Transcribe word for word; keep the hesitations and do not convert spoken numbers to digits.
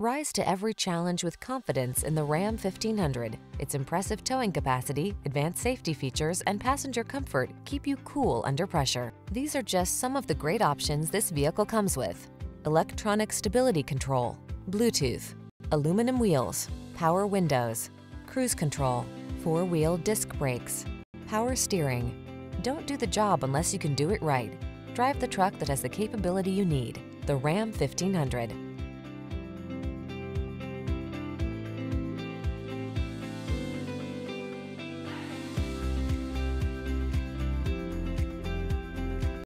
Rise to every challenge with confidence in the Ram fifteen hundred. Its impressive towing capacity, advanced safety features, and passenger comfort keep you cool under pressure. These are just some of the great options this vehicle comes with: electronic stability control, Bluetooth, aluminum wheels, power windows, cruise control, four-wheel disc brakes, power steering. Don't do the job unless you can do it right. Drive the truck that has the capability you need. The Ram fifteen hundred.